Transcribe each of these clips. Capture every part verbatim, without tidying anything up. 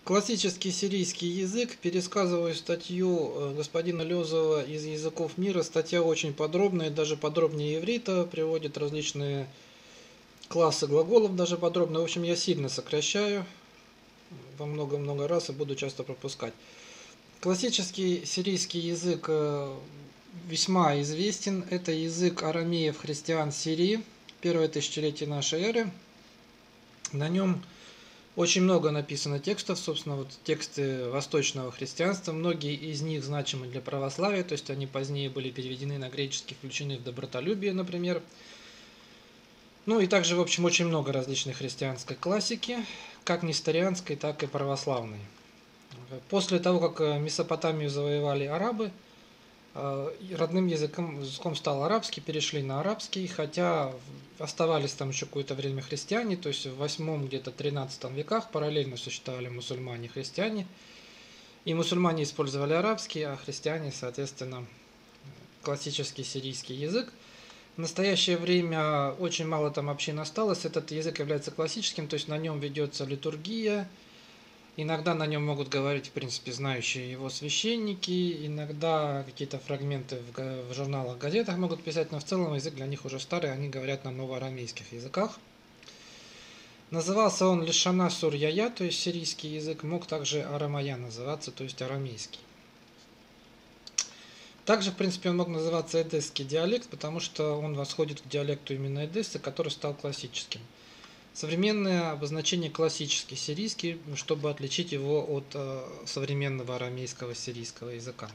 Классический сирийский язык. Пересказываю статью господина Лёзова из «Языков мира». Статья очень подробная, даже подробнее иврита, приводит различные классы глаголов, даже подробно. В общем, я сильно сокращаю во много-много раз и буду часто пропускать. Классический сирийский язык весьма известен. Это язык арамеев христиан Сирии, первое тысячелетие нашей эры. На нем очень много написано текстов, собственно, вот тексты восточного христианства. Многие из них значимы для православия, то есть они позднее были переведены на греческий, включены в добротолюбие, например. Ну и также, в общем, очень много различной христианской классики, как несторианской, так и православной. После того, как Месопотамию завоевали арабы, родным языком, языком стал арабский, перешли на арабский, хотя оставались там еще какое-то время христиане, то есть в восьмом, где-то тринадцатом веках параллельно существовали мусульмане и христиане. И мусульмане использовали арабский, а христиане, соответственно, классический сирийский язык. В настоящее время очень мало там общин осталось, этот язык является классическим, то есть на нем ведется литургия. Иногда на нем могут говорить, в принципе, знающие его священники, иногда какие-то фрагменты в, в журналах, газетах могут писать, но в целом язык для них уже старый, они говорят на новоарамейских языках. Назывался он Лишана Сурьяя, то есть сирийский язык, мог также Арамая называться, то есть арамейский. Также, в принципе, он мог называться эдесский диалект, потому что он восходит к диалекту именно Эдессы, который стал классическим. Современное обозначение классический сирийский, чтобы отличить его от э, современного арамейского сирийского языка.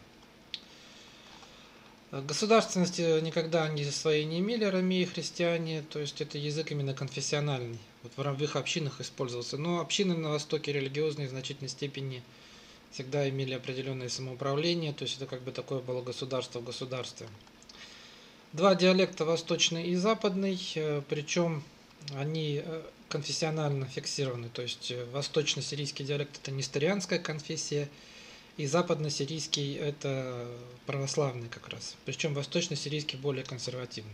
Государственности никогда они своей не имели, арамеи христиане, то есть это язык именно конфессиональный. Вот в их общинах использовался. Но общины на Востоке религиозные в значительной степени всегда имели определенное самоуправление, то есть это как бы такое было государство в государстве. Два диалекта, восточный и западный, причем они конфессионально фиксированы, то есть восточно-сирийский диалект это несторианская конфессия, и западно-сирийский это православный как раз, причем восточно-сирийский более консервативный.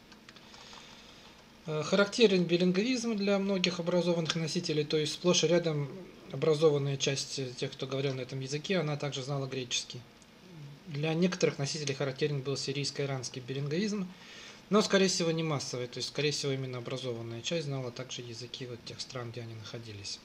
Характерен билингвизм для многих образованных носителей, то есть сплошь и рядом образованная часть тех, кто говорил на этом языке, она также знала греческий. Для некоторых носителей характерен был сирийско-иранский билингвизм, но, скорее всего, не массовый, то есть, скорее всего, именно образованная часть знала также языки вот тех стран, где они находились.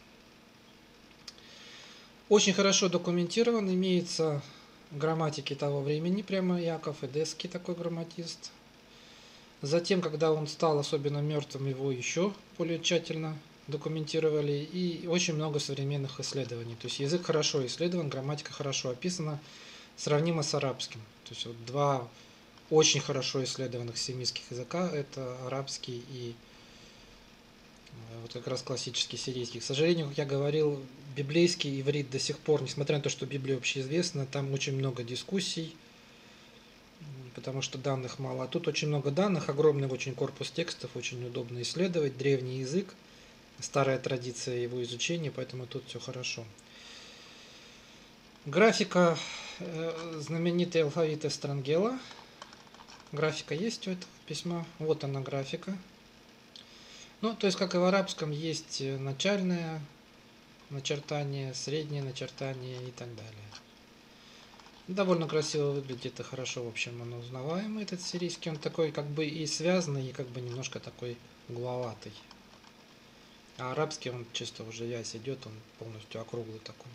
Очень хорошо документирован, имеется грамматики того времени, прямо Яков Эдесский такой грамматист. Затем, когда он стал особенно мертвым, его еще более тщательно документировали, и очень много современных исследований. То есть язык хорошо исследован, грамматика хорошо описана, сравнима с арабским. То есть вот два очень хорошо исследованных семитских языка, это арабский и вот как раз классический сирийский. К сожалению, как я говорил, библейский иврит до сих пор, несмотря на то, что Библия общеизвестна, там очень много дискуссий, потому что данных мало. А тут очень много данных, огромный очень корпус текстов, очень удобно исследовать, древний язык, старая традиция его изучения, поэтому тут все хорошо. Графика, знаменитый алфавит Эстрангела. Графика есть у этого письма. Вот она графика. Ну, то есть, как и в арабском, есть начальное начертание, среднее начертание и так далее. Довольно красиво выглядит и хорошо, в общем, он узнаваемый, этот сирийский. Он такой, как бы и связанный, и как бы немножко такой угловатый. А арабский, он чисто уже вязь идет, он полностью округлый такой.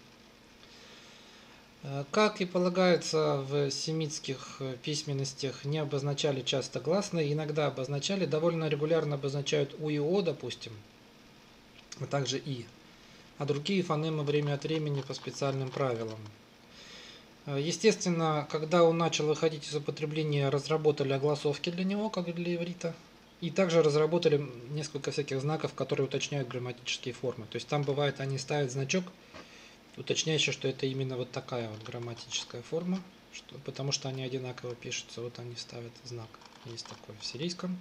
Как и полагается в семитских письменностях, не обозначали часто гласные, иногда обозначали, довольно регулярно обозначают у и о, допустим, а также и, а другие фонемы время от времени по специальным правилам. Естественно, когда он начал выходить из употребления, разработали огласовки для него, как для иврита, и также разработали несколько всяких знаков, которые уточняют грамматические формы. То есть там бывает, они ставят значок, уточняющий, что это именно вот такая вот грамматическая форма, что, потому что они одинаково пишутся. Вот они ставят знак. Есть такой в сирийском.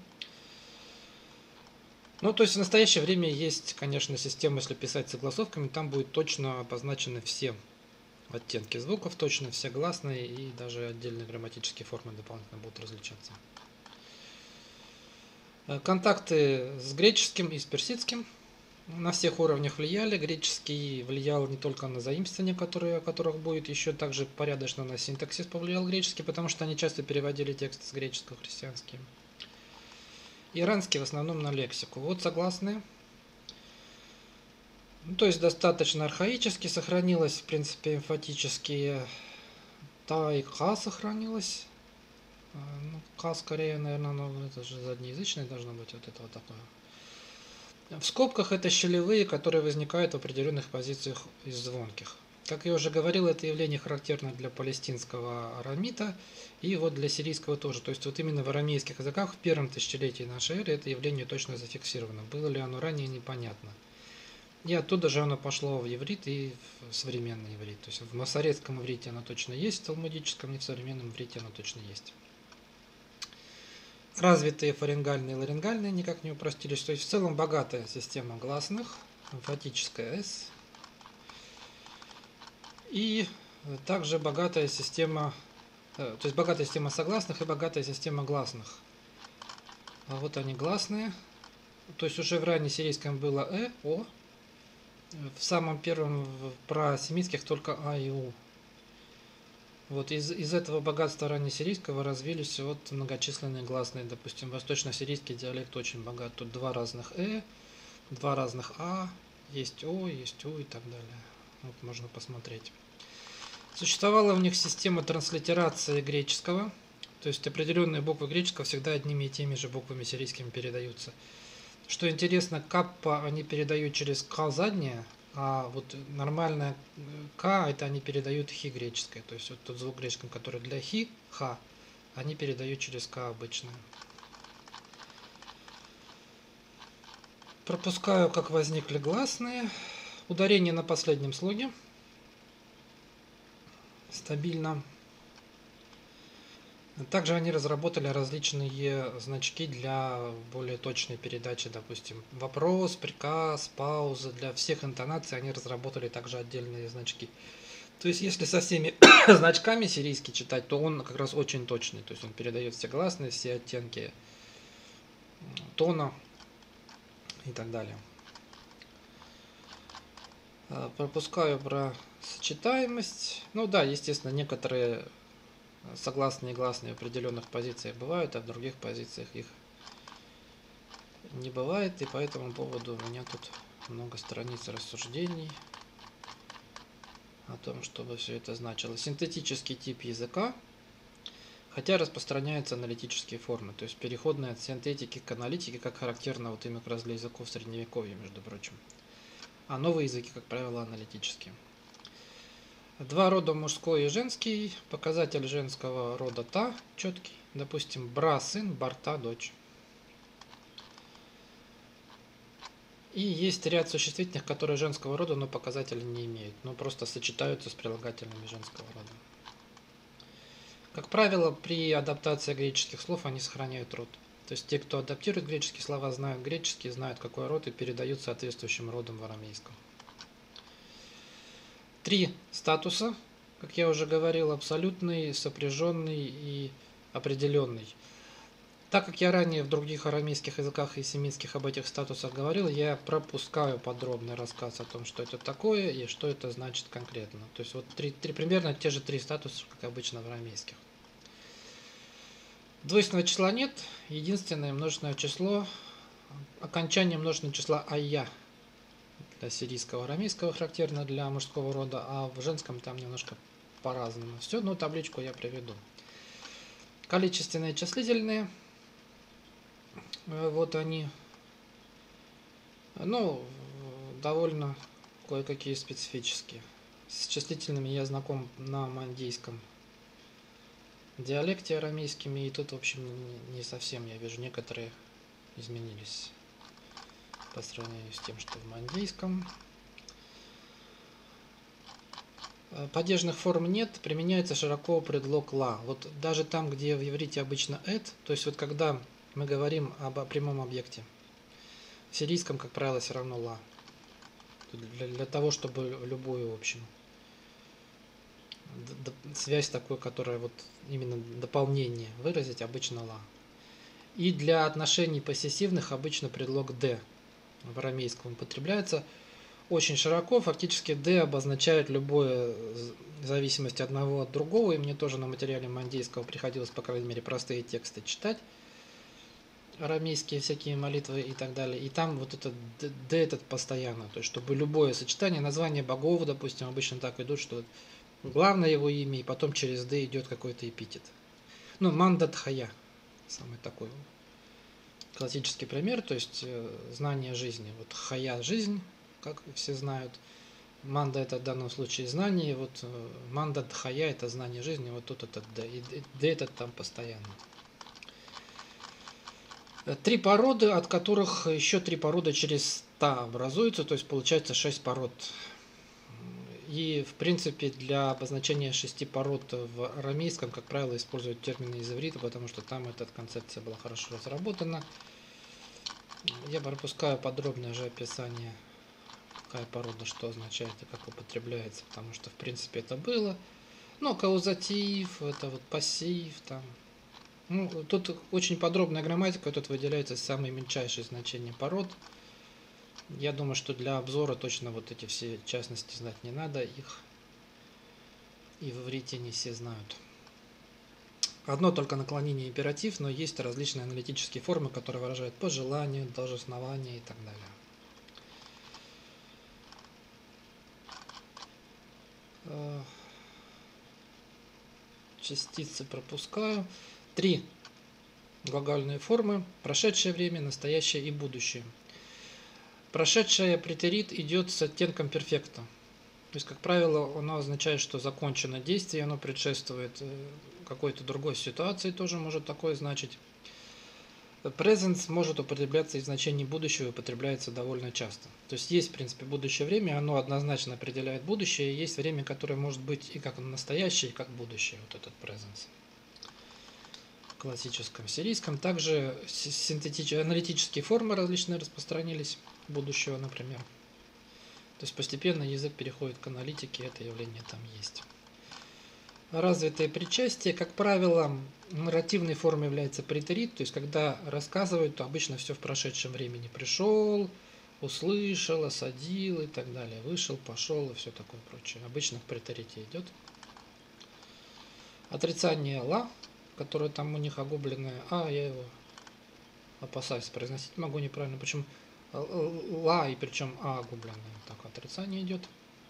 Ну, то есть в настоящее время есть, конечно, система, если писать с согласовками, там будет точно обозначены все оттенки звуков, точно все гласные, и даже отдельные грамматические формы дополнительно будут различаться. Контакты с греческим и с персидским на всех уровнях влияли. Греческий влиял не только на заимствования, которые, о которых будет, еще также порядочно на синтаксис повлиял греческий, потому что они часто переводили тексты с греческого в христианский. Иранский в основном на лексику. Вот согласные. Ну, то есть достаточно архаически сохранилось, в принципе, эмфатические. Та и ка сохранилось. Ну, ка скорее, наверное, ну, это же заднеязычное должно быть, вот это вот такое. В скобках это щелевые, которые возникают в определенных позициях из звонких. Как я уже говорил, это явление характерно для палестинского арамита и вот для сирийского тоже. То есть вот именно в арамейских языках в первом тысячелетии нашей эры это явление точно зафиксировано. Было ли оно ранее, непонятно. И оттуда же оно пошло в иврит и в современный иврит. То есть в масоретском иврите оно точно есть, в талмудическом и в современном иврите оно точно есть. Развитые фарингальные и ларингальные никак не упростились. То есть в целом богатая система гласных, эмфатическая S. И также богатая система, то есть богатая система согласных и богатая система гласных. А вот они гласные. То есть уже в раннесирийском было Э, О. В самом первом просемитских только А и У. Вот из, из этого богатства раннесирийского развились вот многочисленные гласные. Допустим, восточно-сирийский диалект очень богат. Тут два разных Э, два разных А, есть О, есть У и так далее. Вот можно посмотреть. Существовала у них система транслитерации греческого. То есть определенные буквы греческого всегда одними и теми же буквами сирийскими передаются. Что интересно, каппа они передают через К заднее, а вот нормальная К, это они передают хи греческое. То есть вот тот звук греческом, который для хи, ха, они передают через К обычное. Пропускаю, как возникли гласные. Ударение на последнем слоге. Стабильно. Также они разработали различные значки для более точной передачи, допустим, вопрос, приказ, пауза. Для всех интонаций они разработали также отдельные значки. То есть, если со всеми значками сирийский читать, то он как раз очень точный. То есть, он передает все гласные, все оттенки тона и так далее. Пропускаю про сочетаемость. Ну да, естественно, некоторые согласные и гласные в определенных позициях бывают, а в других позициях их не бывает. И по этому поводу у меня тут много страниц рассуждений о том, чтобы все это значило. Синтетический тип языка, хотя распространяются аналитические формы, то есть переходные от синтетики к аналитике, как характерно вот именно как раз для языков средневековья, между прочим. А новые языки, как правило, аналитические. Два рода, мужской и женский. Показатель женского рода та, четкий. Допустим, бра, сын, барта, дочь. И есть ряд существительных, которые женского рода, но показателя не имеют. Но просто сочетаются с прилагательными женского рода. Как правило, при адаптации греческих слов они сохраняют род. То есть те, кто адаптирует греческие слова, знают греческий, знают какой род и передают соответствующим родом в арамейском. Три статуса, как я уже говорил, абсолютный, сопряженный и определенный. Так как я ранее в других арамейских языках и семитских об этих статусах говорил, я пропускаю подробный рассказ о том, что это такое и что это значит конкретно. То есть вот три, три, примерно те же три статуса, как обычно в арамейских. Двойственного числа нет, единственное множественное число, окончание множественного числа айя. Для сирийского, арамейского характерно для мужского рода, а в женском там немножко по-разному. Все, но табличку я приведу. Количественные, числительные. Вот они. Ну, довольно кое-какие специфические. С числительными я знаком на мандийском диалекте арамейскими, и тут, в общем, не совсем, я вижу, некоторые изменились по сравнению с тем, что в мандийском. Падежных форм нет, применяется широко предлог ла. Вот даже там, где в иврите обычно эт, то есть вот когда мы говорим об прямом объекте, в сирийском, как правило, все равно ла. Для, для того, чтобы любую, в общем, связь такую, которая вот именно дополнение выразить, обычно ла. И для отношений поссессивных обычно предлог д. в арамейском употребляется очень широко. Фактически D обозначает любое в зависимости одного от другого. И мне тоже на материале мандейского приходилось, по крайней мере, простые тексты читать. Арамейские всякие молитвы и так далее. И там вот этот D этот постоянно. То есть, чтобы любое сочетание, название богов, допустим, обычно так идут, что главное его имя, и потом через D идет какой-то эпитет. Ну, Мандатхая. Самый такой классический пример. То есть, знание жизни. Вот Хая – жизнь, как все знают. Манда – это в данном случае знание. Вот Мандатхая – это знание жизни. Вот тут этот D. И D этот там постоянно. Три породы, от которых еще три породы через та образуются, то есть получается шесть пород. И в принципе для обозначения шести пород в арамейском, как правило, используют термины из иврита, потому что там эта концепция была хорошо разработана. Я пропускаю подробное же описание, какая порода что означает и как употребляется, потому что в принципе это было. Ну, каузатив, это вот пассив, там. Ну, тут очень подробная грамматика, тут выделяются самые мельчайшие значения пород. Я думаю, что для обзора точно вот эти все частности знать не надо, их и в иврите не все знают. Одно только наклонение императив, но есть различные аналитические формы, которые выражают пожелание, долженствование и так далее. Частицы пропускаю. Три глагольные формы: прошедшее время, настоящее и будущее. Прошедшее претерит идет с оттенком перфекта. То есть, как правило, оно означает, что закончено действие, оно предшествует какой-то другой ситуации, тоже может такое значить. Present может употребляться и в значении будущего, и употребляется довольно часто. То есть, есть, в принципе, будущее время, оно однозначно определяет будущее, и есть время, которое может быть и как настоящее, и как будущее, вот этот present. В классическом сирийском. Также синтетические, аналитические формы различные распространились, будущего, например. То есть постепенно язык переходит к аналитике, это явление там есть. Развитое причастие, как правило, нарративной формой является претерит, то есть когда рассказывают, то обычно все в прошедшем времени. Пришел, услышал, осадил и так далее. Вышел, пошел и все такое прочее. Обычно в претерите идет. Отрицание ла, которое там у них огубленное. А, я его опасаюсь произносить, могу неправильно. Почему? Ла, и причем а огубленное. Так, отрицание идет.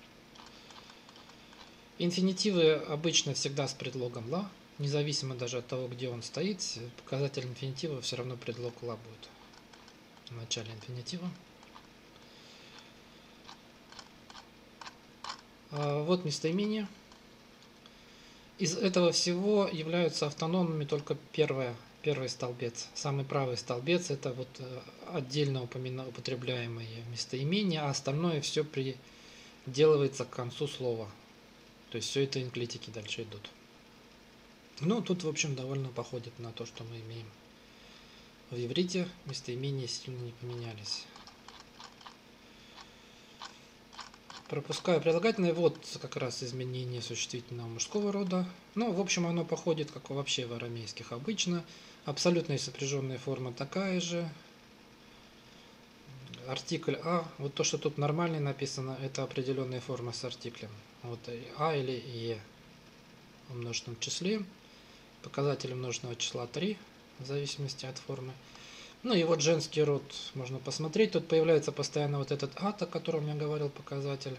Инфинитивы обычно всегда с предлогом ла, независимо даже от того, где он стоит, показатель инфинитива все равно предлог ла будет в начале инфинитива. А вот местоимения. Из этого всего являются автономными только первое, первый столбец. Самый правый столбец – это вот отдельно употребляемые местоимения, а остальное все приделывается к концу слова. То есть все это энклитики дальше идут. Ну, тут, в общем, довольно походит на то, что мы имеем в иврите. Местоимения сильно не поменялись. Пропускаю прилагательное. Вот как раз изменение существительного мужского рода. Ну, в общем, оно походит, как вообще в арамейских обычно. Абсолютная сопряженная форма такая же. Артикль А. Вот то, что тут нормально написано, это определенная форма с артиклем. Вот А или Е в множественном числе. Показатель множественного числа три, в зависимости от формы. Ну и вот женский род можно посмотреть. Тут появляется постоянно вот этот ат, о котором я говорил, показатель.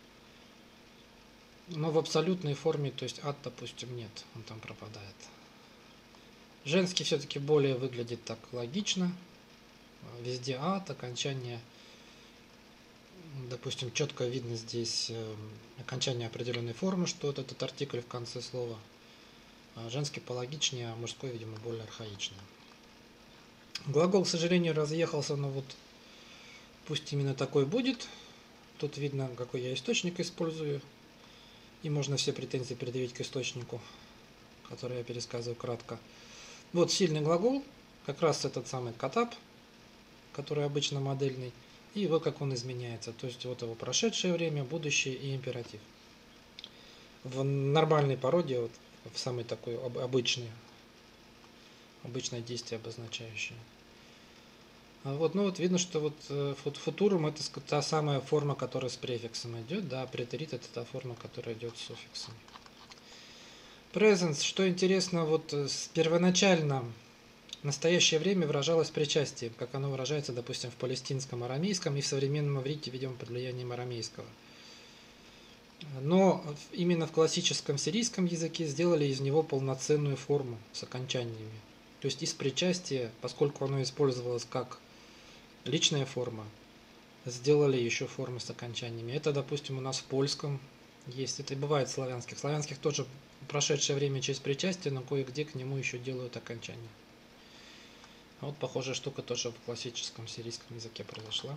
Но в абсолютной форме, то есть ат, допустим, нет, он там пропадает. Женский все-таки более выглядит так логично. Везде ат, окончание, допустим, четко видно здесь окончание определенной формы, что вот этот артикль в конце слова. Женский пологичнее, а мужской, видимо, более архаичный. Глагол, к сожалению, разъехался, но вот пусть именно такой будет. Тут видно, какой я источник использую. И можно все претензии предъявить к источнику, который я пересказываю кратко. Вот сильный глагол, как раз этот самый катап, который обычно модельный. И вот как он изменяется. То есть вот его прошедшее время, будущее и императив. В нормальной породе, вот, в самой такой обычной, обычное действие обозначающее. А Вот, ну вот видно, что вот э, фут- футурум это ск- та самая форма, которая с префиксом идет, да, а претерит это та форма, которая идет с суффиксом. Presence, что интересно, вот э, с первоначально настоящее время выражалось причастием, как оно выражается, допустим, в палестинском арамейском и в современном иврите, видимо, под влиянием арамейского. Но именно в классическом сирийском языке сделали из него полноценную форму с окончаниями. То есть из причастия, поскольку оно использовалось как личная форма, сделали еще формы с окончаниями. Это, допустим, у нас в польском есть, это и бывает в славянских. В славянских тоже прошедшее время через причастие, но кое-где к нему еще делают окончания. А вот похожая штука тоже в классическом сирийском языке произошла.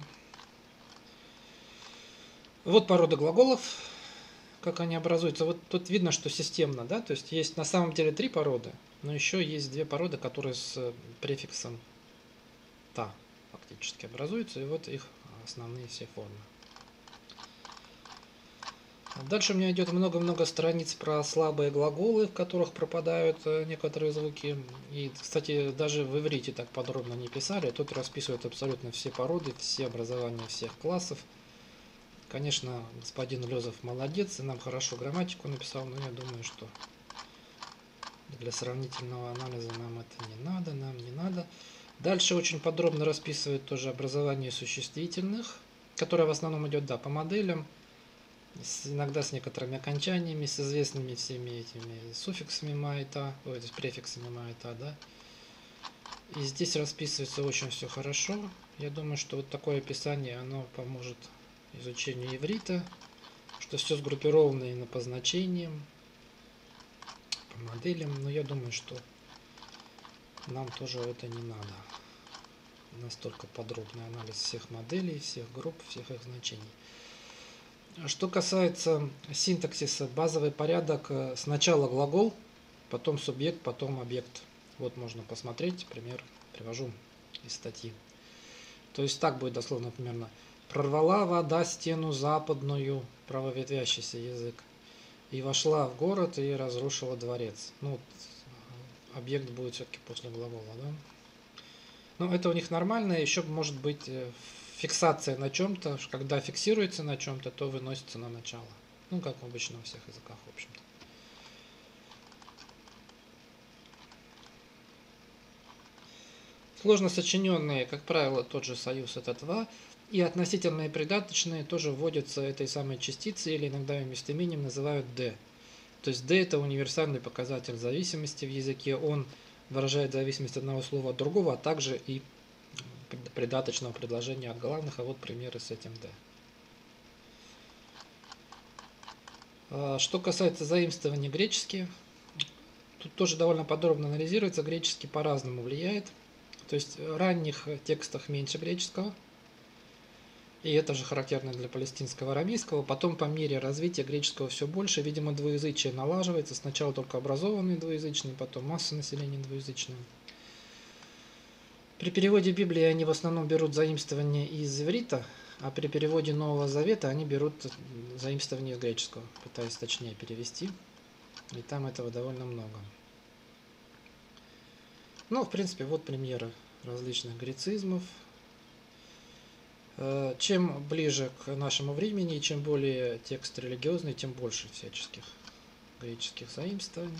Вот порода глаголов, как они образуются. Вот тут видно, что системно, да, то есть есть на самом деле три породы, но еще есть две породы, которые с префиксом «та» фактически образуются, и вот их основные все формы. Дальше у меня идет много-много страниц про слабые глаголы, в которых пропадают некоторые звуки. И, кстати, даже в иврите так подробно не писали. Тут расписывают абсолютно все породы, все образования всех классов. Конечно, господин Лёзов молодец, и нам хорошо грамматику написал, но я думаю, что для сравнительного анализа нам это не надо, нам не надо. Дальше очень подробно расписывают тоже образование существительных, которое в основном идет, да, по моделям, с, иногда с некоторыми окончаниями, с известными всеми этими суффиксами ма и та, ой, с префиксами ма и та, да. И здесь расписывается очень все хорошо. Я думаю, что вот такое описание, оно поможет изучению иврита, что все сгруппировано именно по значениям, по моделям, но я думаю, что нам тоже это не надо. Настолько подробный анализ всех моделей, всех групп, всех их значений. Что касается синтаксиса, базовый порядок: сначала глагол, потом субъект, потом объект. Вот можно посмотреть, пример привожу из статьи. То есть так будет дословно примерно: прорвала вода стену западную, правоветвящийся язык, и вошла в город и разрушила дворец. Ну, вот, объект будет все-таки после глагола, да? Ну, это у них нормально. Еще может быть фиксация на чем-то. Когда фиксируется на чем-то, то выносится на начало. Ну, как обычно во всех языках, в общем-то. Сложно сочиненные, как правило, тот же союз — это два. И относительные придаточные тоже вводятся этой самой частицей, или иногда ее местоимением называют «d». То есть «d» — это универсальный показатель зависимости в языке. Он выражает зависимость одного слова от другого, а также и придаточного предложения от главных. А вот примеры с этим «d». Что касается заимствований греческие, тут тоже довольно подробно анализируется. Греческий по-разному влияет. То есть в ранних текстах меньше греческого, и это же характерно для палестинского арамейского. Потом по мере развития греческого все больше, видимо, двуязычие налаживается. Сначала только образованные двуязычные, потом масса населения двуязычная. При переводе Библии они в основном берут заимствования из иврита, а при переводе Нового Завета они берут заимствования из греческого, пытаясь точнее перевести. И там этого довольно много. Ну, в принципе, вот примеры различных грецизмов. Чем ближе к нашему времени, чем более текст религиозный, тем больше всяческих греческих заимствований.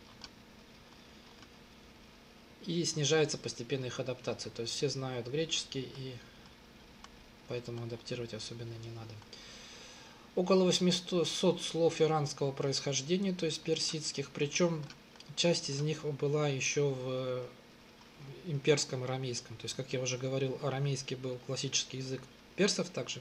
И снижается постепенно их адаптация. То есть все знают греческий, и поэтому адаптировать особенно не надо. Около восьмисот слов иранского происхождения, то есть персидских, причем часть из них была еще в имперском арамейском. То есть, как я уже говорил, арамейский был классический язык персов также.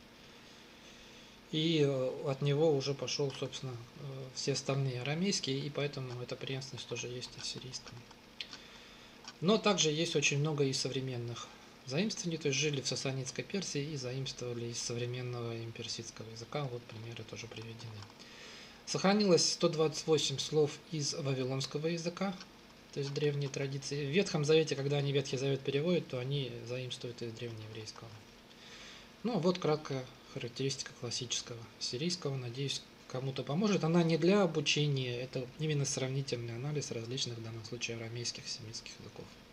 И от него уже пошел, собственно, все остальные арамейские, и поэтому эта преемственность тоже есть и в сирийском. Но также есть очень много и современных заимствований, то есть жили в сасанидской Персии и заимствовали из современного имперсидского языка. Вот примеры тоже приведены. Сохранилось сто двадцать восемь слов из вавилонского языка, то есть древние традиции. В Ветхом Завете, когда они Ветхий Завет переводят, то они заимствуют из древнееврейского. Ну, вот краткая характеристика классического сирийского. Надеюсь, кому-то поможет. Она не для обучения, это именно сравнительный анализ различных, в данном случае, арамейских, семитских языков.